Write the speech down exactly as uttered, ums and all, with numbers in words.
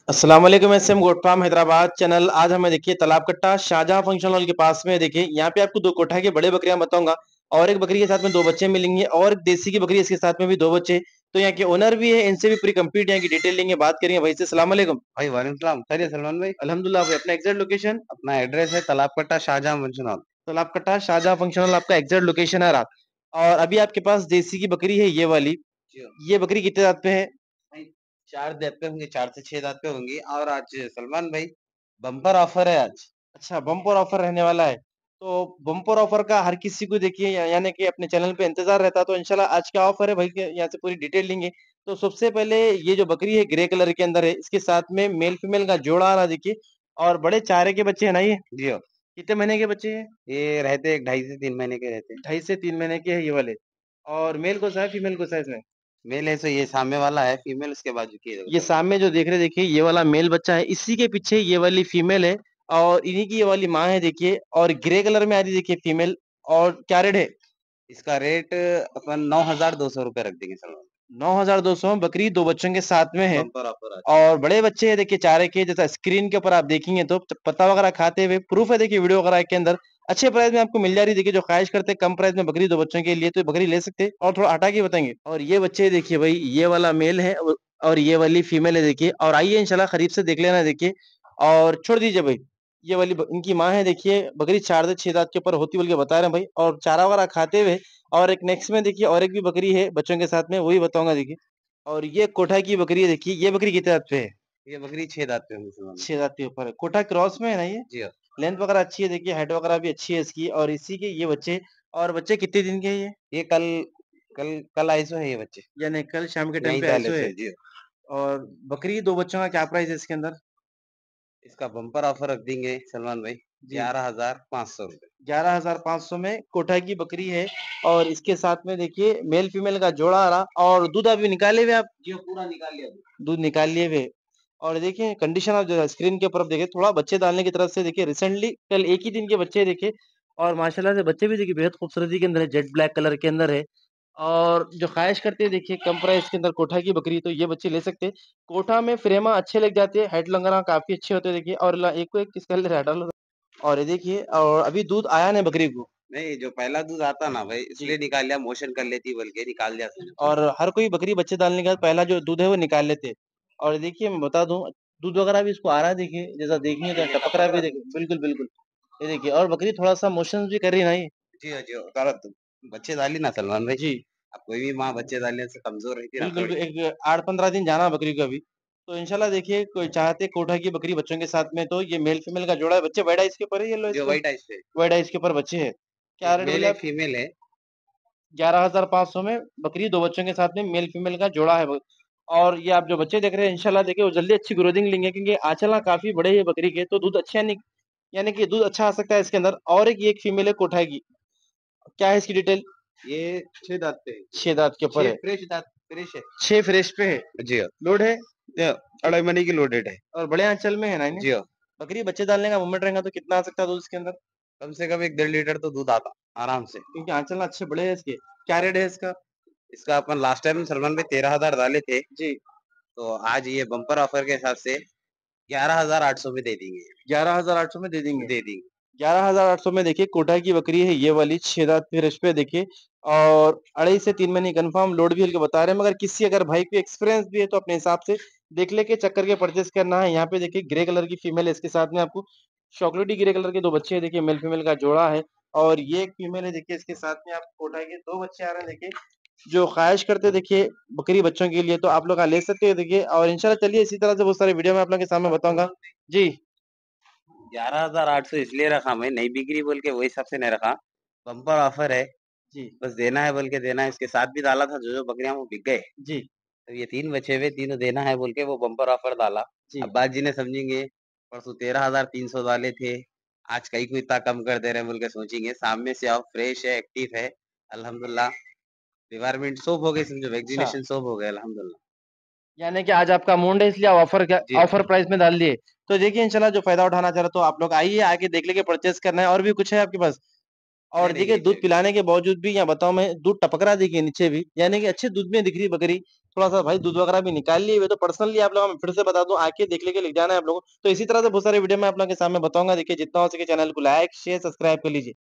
अस्सलाम वालेकुम S M goat farm Hyderabad channel. आज हमें देखिए तालाब कट्टा शाहजहां फंक्शन हॉल के पास में देखिए यहाँ पे आपको दो कोठा के बड़े बकरियां बताऊंगा और एक बकरी के साथ में दो बच्चे मिलेंगे और एक देसी की बकरी इसके साथ में भी दो बच्चे। तो यहाँ के ओनर भी है, इनसे भी पूरी कंप्लीट यहाँ की डिटेल लेंगे, बात करेंगे भाई से। सलाम वालेकुम। भाई वालेकुम सलाम। खैरियत सलमान भाई। अल्हम्दुलिल्लाह भाई, अपना एग्जैक्ट लोकेशन? अपना एड्रेस है तालाब Katta Shahjahan function hall. Talab Katta Shahjahan function hall आपका एग्जैक्ट लोकेशन है रात। और अभी आपके पास देसी की बकरी है ये वाली, जी ये बकरी कितने दांत पे है? भाई, चार दांत पे होंगे, चार से छह दांत पे होंगी। और आज सलमान भाई बम्पर ऑफर है आज। अच्छा, बम्पर ऑफर रहने वाला है। तो बम्पर ऑफर का हर किसी को देखिए या यानी कि अपने चैनल पे इंतज़ार रहता है, तो इंशाल्लाह आज क्या ऑफर है भाई के यहाँ से पूरी डिटेल लेंगे। तो सबसे पहले ये जो बकरी है ग्रे कलर के अंदर है, इसके साथ में मेल फीमेल का जोड़ा आ रहा है देखिए। और बड़े चारे के बच्चे हैं ना ये? जी हो। कितने महीने के बच्चे हैं? ये रहते एक ढाई से तीन महीने के रहते हैं। ढाई से तीन महीने के हैं ये वाले। और मेल कौन-सा है, फीमेल कौन-सा है इसमें? मेल है, सो ये सामने वाला है फीमेल, उसके बाजू की है ये उधर। सामने जो देख रहे हैं देखिए ये वाला मेल बच्चा है, इसी के पीछे ये वाली फीमेल है और इन्हीं की ये वाली माँ है देखिए। और ग्रे कलर में आ रही है देखिए फीमेल। और क्या रेट है? इसका रेट अपन नौ हजार दो सौ रुपए रख देंगे सलमान। नौ हज़ार दो सौ बकरी दो बच्चों के साथ में है। बम्पर ऑफर आज। और बड़े बच्चे हैं देखिए चारे के, जैसा स्क्रीन के ऊपर आप देखेंगे तो पत्ता वगैरह खाते हुए प्रूफ है देखिए वीडियो वगैरह के अंदर। अच्छे प्राइस में आपको मिल जा रही है देखिए, जो ख्वाहिश करते हैं कम प्राइस में बकरी दो बच्चों के लिए तो ये बकरी ले सकते हैं। और थोड़ा हटा के बताएंगे। और ये बच्चे देखिए भाई, ये वाला मेल है और और ये वाली फीमेल है देखिए। और आइए इंशाल्लाह करीब से देख लेना देखिए। और छोड़ दीजिए भाई, ये वाली ब- इनकी माँ है देखिए। बकरी चार से छह दांत के ऊपर होती बोल के बता रहे हैं भाई, और चारा वगैरह खाते हुए। और एक नेक्स्ट में देखिए और एक भी बकरी है बच्चों के साथ में, वही बताऊंगा देखिए। और ये कोठा की बकरी है देखिए, ये बकरी कितने दांत पे है? ये बकरी छह दांत पे होंगी सलमान। छह दांत के ऊपर है। कोठा क्रॉस में है ना ये? जी हाँ। लेंथ वगैरह अच्छी है देखिए, हाइट वगैरह भी अच्छी है इसकी। और इसी के ये बच्चे। और बच्चे कितने दिन के हैं ये? ये कल कल कल आए सो है ये बच्चे। यानी कल शाम के टाइम यहीं पे डाले ऐसो सो है। है जी। और बकरी दो बच्चों का क्या प्राइस है इसके अंदर? इसका बम्पर ऑफर रख देंगे सलमान भाई, जी, ग्यारह हजार पाँच सौ रुपए। ग्यारह हज़ार पाँच सौ में कोठा की बकरी है। और इसके साथ में देखिए मेल फीमेल का जोड़ा आ रहा। और दूध अभी निकाले हुए आप? जी पूरा निकाल लिया। दूध निकाल लिए हुए। और देखिए कंडीशन आप जो स्क्रीन के ऊपर आप देखिए, थोड़ा बच्चे डालने की तरफ से देखिए रिसेंटली कल एक ही दिन के बच्चे देखिए। और माशाल्लाह से बच्चे भी देखिए बेहद खूबसूरती के अंदर है, जेट ब्लैक कलर के अंदर है। और जो ख्वाहिश करते हैं देखिए कम प्राइस के अंदर कोठा की बकरी, तो ये बच्चे ले सकते हैं। कोठा में फ्रेमा अच्छे लग जाते हैं, हेड वगैरह काफी अच्छे होते हैं देखिए। और ला- एक को एक किसका ले रहा है डालो। और ये देखिए, और अभी दूध आया नहीं बकरी को। नहीं, जो पहला दूध आता ना भाई, जी। इसलिए निकाल लिया, मोशन कर लेती बोल के निकाल दिया समझो। और हर कोई बकरी बच्चे डालने के बाद पहला जो दूध है वो निकाल लेते हैं। और देखिए मैं बता दूं, दूध वगैरह भी इसको आ रहा है देखिए, जैसा देखेंगे तो टपक रहा है भी देखिए, बिल्कुल बिल्कुल। ये देखिए, और बकरी थोड़ा सा मोशन भी कर रही है ना ये। जी हाँ, जी हाँ, तारा तो बच्चे डाली ना सलमान भाई। जी, अब कोई भी माँ बच्चे डालने से कमजोर रहती ना बिल्कुल थोड़ी। एक आठ पंद्रह दिन जाना है बकरी को अभी। तो इंशाल्लाह देखिए, कोई चाहते कोठा की बकरी बच्चों के साथ में, तो ये मेल फीमेल का जोड़ा है। बच्चे वाइट आइस के ऊपर है, येलो आइस जो पे? वाइट आइस पे वाइट आइस के ऊपर बच्चे हैं। क्या एक रेट मेल बोले एक आप? फीमेल है। ग्यारह हजार पाँच सौ में बकरी दो बच्चों के साथ में मेल फीमेल का जोड़ा है। और ये आप जो बच्चे देख रहे हैं इंशाल्लाह देखिए वो जल्दी अच्छी ग्रोथिंग लेंगे, क्योंकि आंचल ना काफी बड़े हैं बकरी के, तो दूध अच्छा यानी यानी कि दूध अच्छा आ सकता है इसके अंदर। और एक ये एक फीमेल है कोठा की, क्या है इसकी डिटेल? ये छह दांत पे है। छह दांत के ऊपर छह है। फ्रेश दांत फ्रेश है। छह फ्रेश पे है। जी हाँ। लोड है। ये अढ़ाई महीने की लोडेड है। और बड़े आंचल में है ना इन्हें? जी हाँ। बकरी बच्चे डालने का मूवमेंट रहेगा तो कितना आ सकता है दूध इसके अंदर? कम से कम एक डेढ़ लीटर तो दूध आता आराम से। क्योंकि आंचल ना अच्छे बड़े हैं इसके। क्या रेट है इसका? इसका अपन लास्ट टाइम सलमान भाई तेरह हजार डाले थे, जी। तो आज ये बम्पर ऑफर के हिसाब से ग्यारह हजार आठ सौ में दे देंगे। ग्यारह हजार आठ सौ में दे देंगे। दे देंगे। ग्यारह हजार आठ सौ में देखिए कोटा की बकरी है ये वाली, छह दांत फ्रेश पे देखिए। और अढ़ाई से तीन महीने कंफर्म लोड भी हल्के बता रहे हैं, मगर किसी अगर भाई को एक्सपीरियंस भी है तो अपने हिसाब से देख ले के चक्कर के परचेस करना है। यहाँ पे देखिए ग्रे कलर की फीमेल है, इसके साथ में आपको चॉकलेटी ग्रे कलर के दो बच्चे हैं देखिए, मेल फीमेल का जोड़ा है। और ये एक फीमेल है देखिए, इसके साथ में आपको कोटा के दो बच्चे आ रहे हैं देखिए। जो ख्वाहिश करते हैं देखिए बकरी बच्चों के लिए, तो आप लोग ले सकते हैं देखिए। और इंशाल्लाह चलिए इसी तरह से बहुत सारे वीडियो में आप लोगों के सामने बताऊंगा। जी। ग्यारह हजार आठ सौ इसलिए रखा मैं, नई बिक्री बोल के वही हिसाब से नहीं रखा। बम्पर ऑफर है, जी। बस देना है बोल के देना है। इसके साथ भी डाला था जो जो बकरियां वो बिक गए, जी। तो ये तीन बचे हुए, तीनों देना है बोल के वो बम्पर ऑफर डाला। जी। अब बात जी ने समझेंगे, परसों तेरह हजार तीन सौ डाले थे, आज कई को इतना कम कर दे रहे हैं बोल के सोचेंगे। सामने से आओ, फ्रेश है, एक्टिव है, अल्हम्दुलिल्लाह। रिक्वायरमेंट सोप हो गई समझो, अच्छा, वैक्सीनेशन सोप हो गया अल्हम्दुलिल्लाह। यानी कि आज आपका मूड है इसलिए आप ऑफर क्या जी हाँ। ऑफर प्राइस में डाल दिए। तो देखिए इंशाल्लाह जो फायदा उठाना चाह रहे हो तो आप लोग आइए, आके देख लेके परचेस करना है। और भी कुछ है आपके पास? और नहीं नहीं देखिए यही दूध चाहिए। पिलाने के बावजूद भी यहाँ बताऊं मैं, दूध टपक रहा है देखिए नीचे भी, यानी कि अच्छे दूध में दिख रही है बकरी। थोड़ा-सा भाई दूध वगैरह भी निकाल लिए हुए, तो पर्सनली आप लोगों को मैं फिर से बता दूँ, आके देख लेके लिख जाना है आप लोगों को। तो इसी तरह से बहुत सारे वीडियो मैं आप लोगों के सामने बताऊँगा। देखिए जितना हो सके चैनल को लाइक, शेयर, सब्सक्राइब कर लीजिए।